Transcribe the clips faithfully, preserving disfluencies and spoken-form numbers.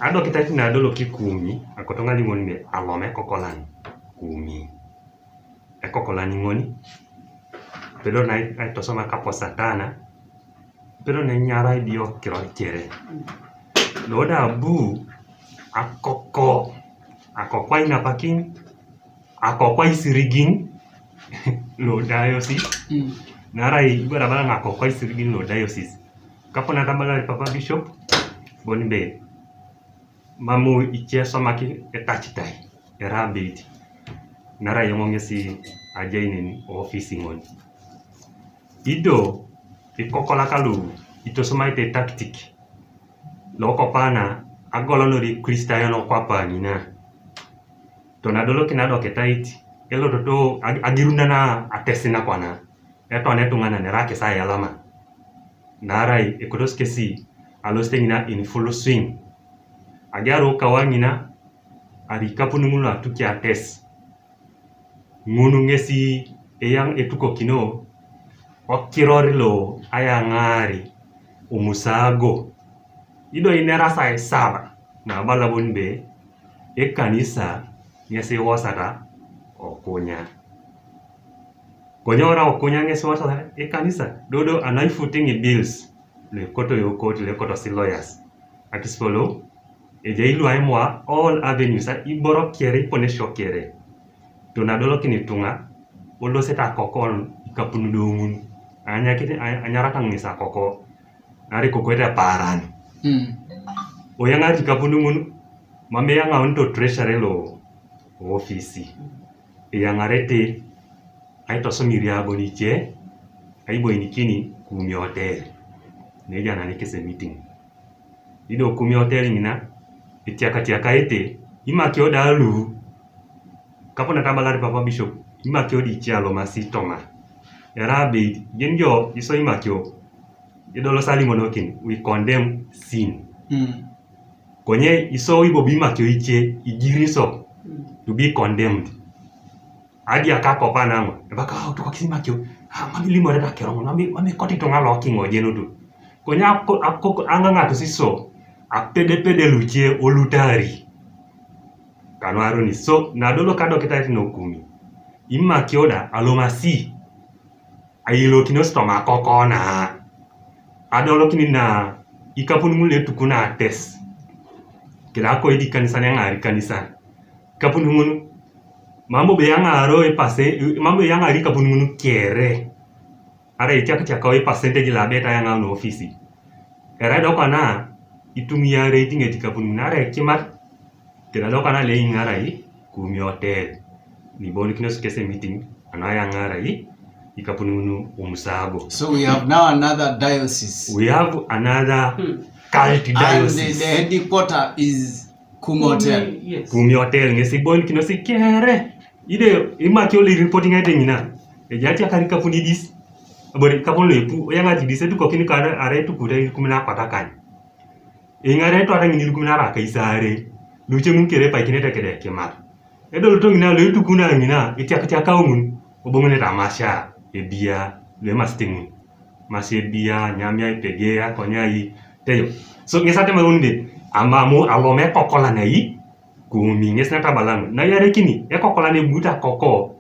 ado kita tina dolo ki kumi akotonga limoni me alome kokolan kumi e kokolan ngoni pero na ai to soma kapo satana pero na nyara dio kiro kere loda bu akoko akoko ina pakin akoko isirigin loda yosi mm. Narai ibara bala ngakoko isirigin loda yosi kapo na tambala papa bishop bonbe mamu iche somaki etachitai erabiti nara yongongesi ajainin ofisi ngoni ido ikokola kalu ito somaite tactic loko pana agolo no di kristiano kwa panina to na dolo kinado ketaiti elo toto agirunda na atesina kwana eto aneto ngana nerake sa yalama narai ekodoskesi alostengina in full swing agaro kawangina ari kapunungulu atuki ates ngunu ngesi eyang etuko kino okirorilo ayangari umusago ido inera sa saba na balabunbe ekanisa ngesi wasata okonya konya ora okonya ngesi wasata ekanisa dodo anai footing bills le koto yokot le koto si lawyers akispolo eja ilu aimwa all avenues a iboro kere pone shokere donadolo kinitunga olo seta kokon ikapunudungun anya kiti anyara tangisa koko nari koko eta paran mm. Oyanga ikapundungun mame yanga onto treasury lo ofisi yanga rete aito somiria boniche aibo inikini kumi hotel neja nani kese meeting ido kumi hotel ngina itiaka tiaka ete ima kyo dalu kapo na tabalari papa bishop ima kyo di chialo masitoma erabe genjo iso ima kyo idolo sali monokin we condemn sin mm. Konye iso ibo bima kyo iche igiriso mm. To be condemned adi akako panamo ebaka to kwakisima kyo ha mami limo reta kero mami mami koti to ngalo kingo jeno tu konya akko akko anganga to siso apede pede luche olutari kanwaru ni so na dolo kado kita no kumi imma kioda alomasi ayilo kino stoma kokona adolo kini na ikapun mule tukuna tes kila ko edi kanisa ngari kanisa kapun ngunu mambo be yanga aro e pase mambo yanga ari kapun ngunu kere ara ichaka chaka e percentage la beta yanga no ofisi era do kana itumia rating etika punare kimat kila lokana le ngarai kumi hotel ni boni kinos kese meeting anaya ngarai ikapununu umsago. So we have now another diocese. We have another hmm. cult diocese. And the, the headquarter is Kumi Hotel. Yes. Kumi Hotel ngesi boni kinos kere ide ima kioli reporting ate ngina ejati akarika punidis abori kapon lepu yanga didise tu kokini kana are tu kuda kumina patakan ingare to arang ni kumina ra kaisare luche mun kere pa kineta kede kemat edo luto ngina le tu kuna ngina itia katia kaumun obongene ramasha ebia le masting mashe bia nyamya ipegea konyai teyo so ngesate marunde amamu alome kokola nai kumi ngesna tabalang na yare kini e kokola ne buta koko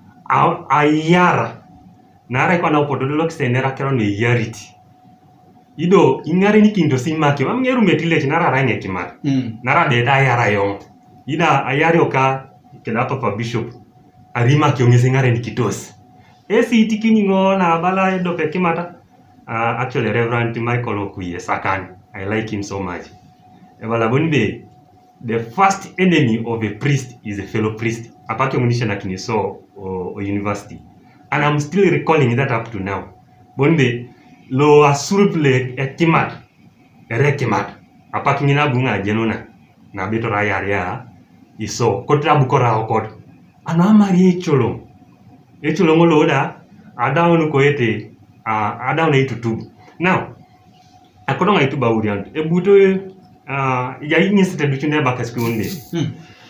ayara nara kwa na opodolo ksenera kero ne yariti ido ingare ni kindo simaki mamngeru metile nara range kimar mm. Nara de da yara yo ida ayari oka kela papa bishop arima kiongeze ngare ni kitos esi itikini ngona bala edo pekimata uh, actually Reverend Michael Okuye Sakan I like him so much ebala bonbe the first enemy of a priest is a fellow priest apaki munisha na kiniso o, o university and I'm still recalling that up to now bonbe lo asurple ekimat erekimat apaki ngina bunga jenona na beto rayaria iso kotra bukora okot ana mari echolo echolo ngoloda adaunu ko ete uh, adaunu itutu now akodonga ituba urian ebuto uh, ya inyesete duchune bakaskunde hmm.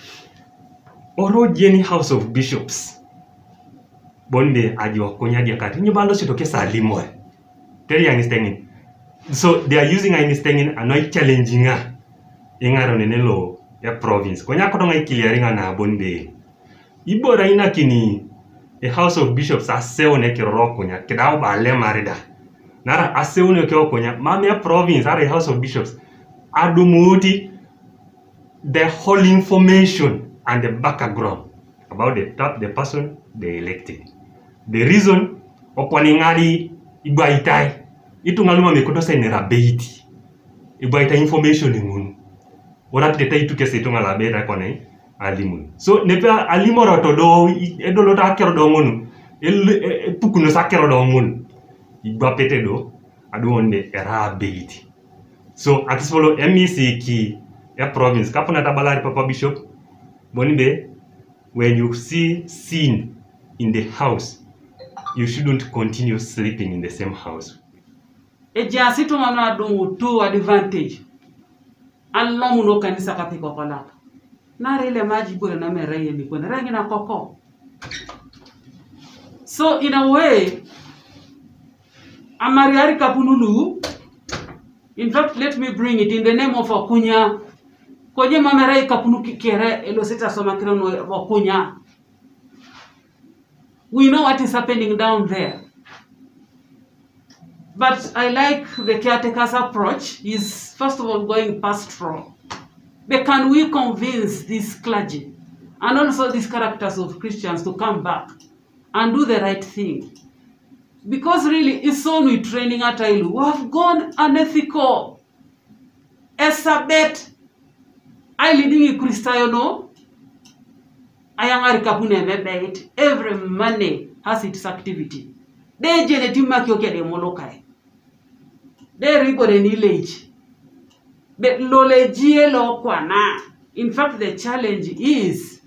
Oro jeni House of Bishops bonde ajiwa konya dia kati nyibando sitoke salimo tell yang stengin so they are using ang stengin anoi challenging her ingaro nene lo ya province konya ko ngai clearing na bonbe ibora ina kini a house of bishops aseone kiroro konya kidao ba le marida nara aseone ko konya mami ya province are a house of bishops adumuti the whole information and the background about the top the person they elected the reason oponi ngari ibaitai itu ngaluma mekoto senera beiti ibaitai information ngun ora tete itu kese itu ngala beta konai alimun so nepa alimoro to do edolo ta kero do ngun el pukuno sakero do ngun igba pete do adu onde era beiti so akisolo M E C ki a province kapuna tabalari papa bishop bonibe when you see sin in the house you shouldn't continue sleeping in the same house ejasi to mama do to advantage Allah muno kanisa kapiko kola na rele maji bure na mereye ni kona rangi na koko so in a way amariari kapunulu in fact let me bring it in the name of Okunya koje mamerai kapunu kikere elo seta soma kirono Okunya we know what is happening down there. But I like the caretaker's approach. Is first of all going pastoral. But can we convince this clergy and also these characters of Christians to come back and do the right thing? Because really, it's only training at Ilu. We have gone unethical. Esabet, I leading a Christiano. I am a kapune mebeit. Every money has its activity. They generate make you get a molokai. They record an village. But lolegie lo kwana. In fact, the challenge is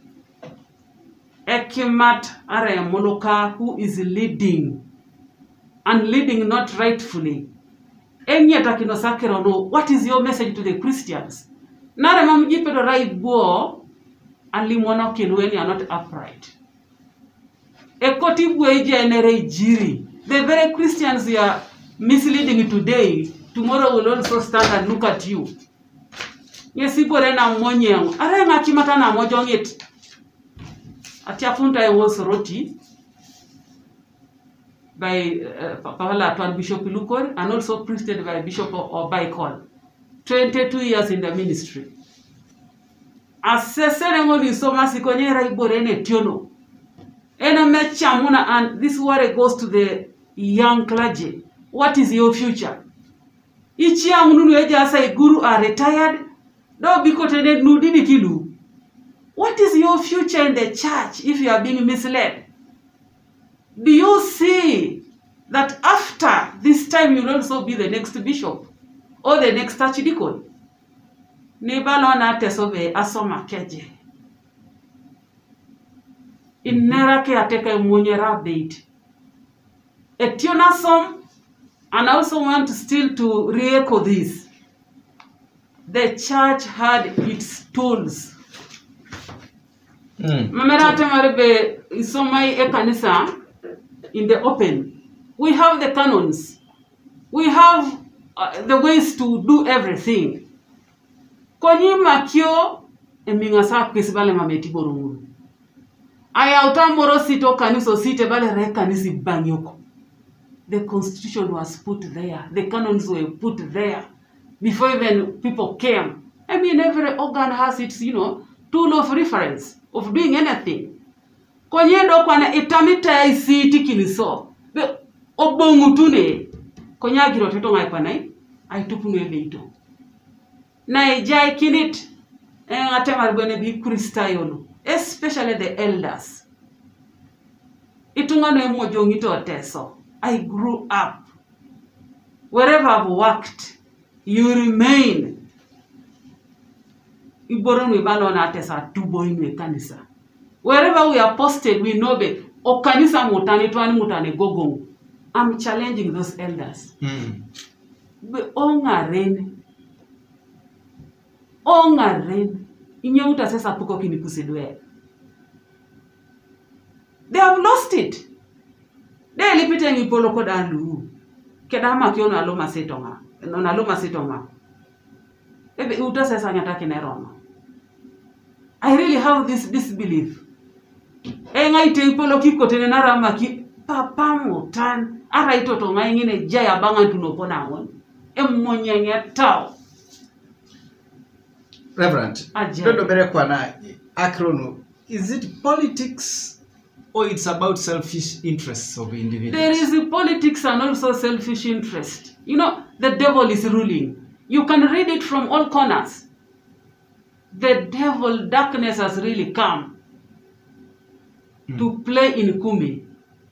Ekimat are moloka who is leading and leading not rightfully. Enya takino sakero no. What is your message to the Christians? Nare mamujipe do right bo. And limona kilweni are not upright. Ekotibwe genere jiri. The very Christians you are misleading today, tomorrow will also stand and look at you. Yes, people na monyeng. Are ngakimata na mojongit. Atiafunta I was roti by uh, Pahala Tuan Bishop Lukor and also priested by Bishop Obaikol. twenty-two years in the ministry. Assessing only so masikonyera iborene tiono. Ena mechamuna, and this is where it goes to the young clergy. What is your future? Each year mununu eja say guru are retired. No bikotene nudini kilu. What is your future in the church if you are being misled? Do you see that after this time you will also be the next bishop or the next archdeacon? Nibalona tesove asoma keje. Inera ke ateka munyera bait. Etiona som, and I also want to still to re-echo this. The church had its tools. Mamera temarebe isomai ekanisa in the open. We have the canons. We have uh, the ways to do everything. Konyi makio emingasa kwisibale mameti borungu. Aya utamoro sito kaniso site bale re kanisi banyoko. The constitution was put there. The canons were put there before even people came. I mean, every organ has its, you know, tool of reference of doing anything. Konye do kwana itamita isiti kiniso. Be obongu tune. Konya giro teto ngai kwanai. Aitupu nwe beito. Na ijai kinit ngatemar bwene bi Kristayono, especially the elders. Itungano emo jongito teso. I grew up. Wherever I've worked, you remain. Iboron we balo na tesa tubo inwe kanisa. Wherever we are posted, we know be o kanisa mutani twani mutane gogong. I'm challenging those elders. Mm. Be ongaren. Ongaren. Inye uta sesa puko kinikusidwe. They have lost it. They lipite ni polo koda lu. Kedama kiono aloma setonga. Non aloma setonga. ebe utasesa ngataki nerono. I really have this disbelief. E ngai te ipolo kiko tene narama ki papa mutan ara itoto ngai ngine jaya banga tunopona won. E monyenge tao. Reverend, dodo bere kwa na akrono, is it politics or it's about selfish interests of individuals? There is politics and also selfish interest. You know, the devil is ruling. You can read it from all corners. The devil, darkness has really come mm. to play in Kumi.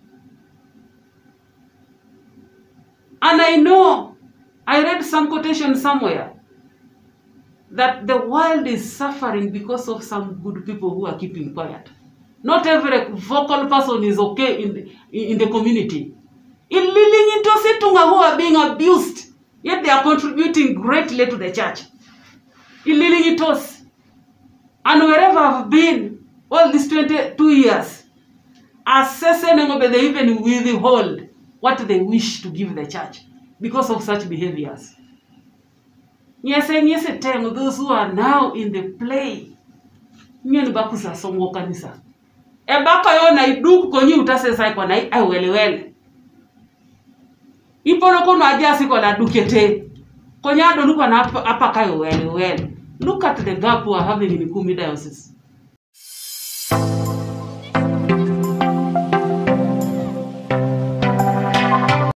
And I know, I read some quotation somewhere, that the world is suffering because of some good people who are keeping quiet. Not every vocal person is okay in the, in the community. In living into Situnga who are being abused, yet they are contributing greatly to the church. In living into us. And wherever I've been, all these twenty-two years, assessing they even withhold what they wish to give the church because of such behaviors. Yes, and yes, a time those who are now in the play. Nyen bakusa songo kanisa. E baka yo na iduku konyi utasesa kwa na ai wele wele. Ipolo kono ajasi kwa na dukete. Konya ado nupa na apa kayo wele wele. Look at the gap we are having in the Kumi diocese.